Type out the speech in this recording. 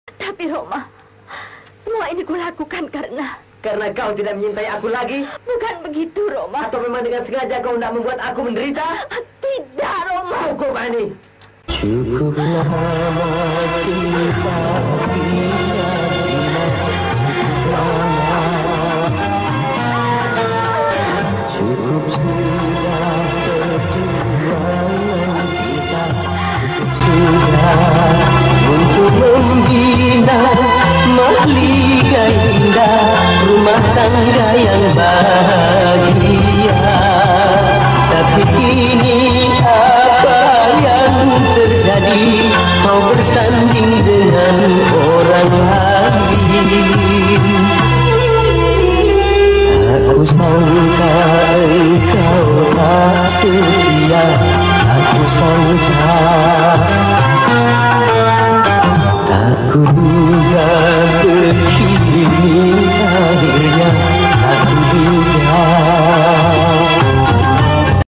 Tapi Roma, semua ini kulakukan karena kau tidak menyintai aku lagi? Bukan begitu, Roma. Atau memang dengan sengaja kau tidak membuat aku menderita? Tidak, Roma. Cukup, Ani. Cukuplah kita